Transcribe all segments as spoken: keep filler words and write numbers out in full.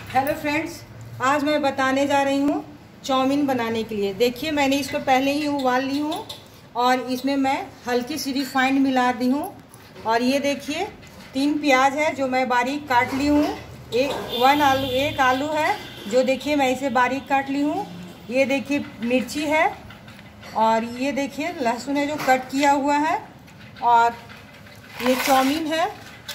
Hello friends, आज मैं बताने जा रही हूँ चाउमीन बनाने के लिए। देखिए, मैंने इसको पहले ही उबाल ली हूँ और इसमें मैं हल्की सी रिफाइंड मिला दी हूँ। और ये देखिए, तीन प्याज है जो मैं बारीक काट ली हूँ। एक वन आलू एक आलू है जो देखिए मैं इसे बारीक काट ली हूँ। ये देखिए मिर्ची है और ये देखिए लहसुन है जो कट किया हुआ है। और ये चाउमीन है,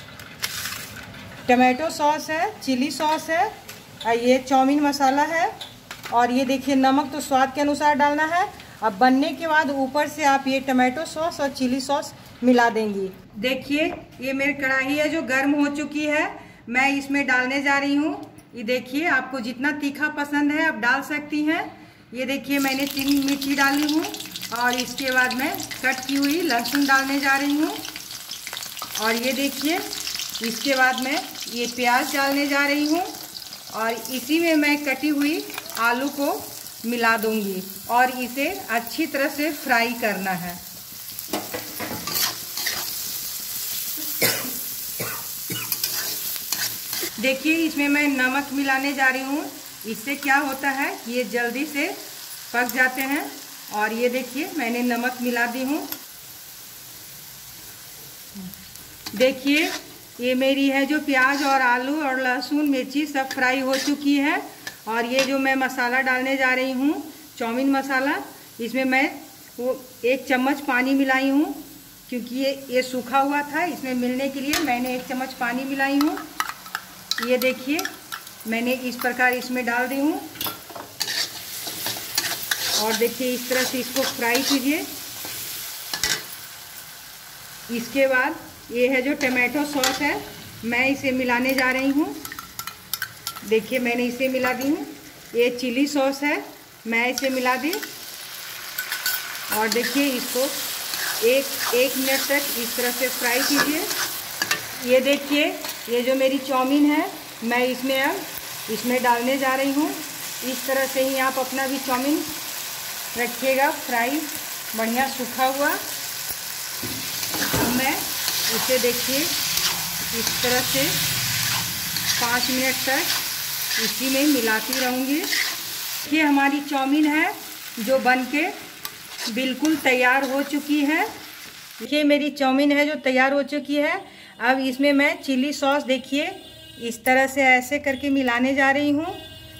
टमाटो सॉस है, चिली सॉस है, ये चाउमीन मसाला है। और ये देखिए नमक तो स्वाद के अनुसार डालना है। अब बनने के बाद ऊपर से आप ये टमाटो सॉस और चिली सॉस मिला देंगी। देखिए ये मेरी कढ़ाई है जो गर्म हो चुकी है, मैं इसमें डालने जा रही हूँ। ये देखिए, आपको जितना तीखा पसंद है आप डाल सकती हैं। ये देखिए मैंने तीन मिर्ची डाली हूँ और इसके बाद मैं कट की हुई लहसुन डालने जा रही हूँ। और ये देखिए इसके बाद मैं ये प्याज डालने जा रही हूँ और इसी में मैं कटी हुई आलू को मिला दूंगी और इसे अच्छी तरह से फ्राई करना है। देखिए इसमें मैं नमक मिलाने जा रही हूँ। इससे क्या होता है कि ये जल्दी से पक जाते हैं। और ये देखिए मैंने नमक मिला दी हूँ। देखिए ये मेरी है जो प्याज और आलू और लहसुन मिर्ची सब फ्राई हो चुकी है। और ये जो मैं मसाला डालने जा रही हूँ चाउमीन मसाला, इसमें मैं वो एक चम्मच पानी मिलाई हूँ क्योंकि ये ये सूखा हुआ था। इसमें मिलने के लिए मैंने एक चम्मच पानी मिलाई हूँ। ये देखिए मैंने इस प्रकार इसमें डाल दी हूँ। और देखिए इस तरह से इसको फ्राई कीजिए। इसके बाद ये है जो टमाटो सॉस है, मैं इसे मिलाने जा रही हूँ। देखिए मैंने इसे मिला दी हूँ। ये चिली सॉस है, मैं इसे मिला दी। और देखिए इसको एक एक मिनट तक इस तरह से फ्राई कीजिए। ये देखिए ये जो मेरी चाउमीन है मैं इसमें अब इसमें डालने जा रही हूँ। इस तरह से ही आप अपना भी चाउमीन रखिएगा फ्राई, बढ़िया सूखा हुआ। अब मैं इसे देखिए इस तरह से पाँच मिनट तक इसी में मिलाती रहूँगी। ये हमारी चाउमीन है जो बनके बिल्कुल तैयार हो चुकी है। देखिए मेरी चाउमीन है जो तैयार हो चुकी है। अब इसमें मैं चिली सॉस देखिए इस तरह से ऐसे करके मिलाने जा रही हूँ।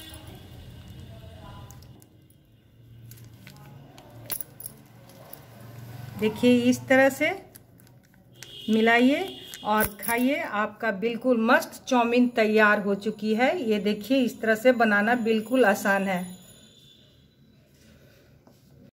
देखिए इस तरह से मिलाइए और खाइए। आपका बिल्कुल मस्त चाउमीन तैयार हो चुकी है। ये देखिए इस तरह से बनाना बिल्कुल आसान है।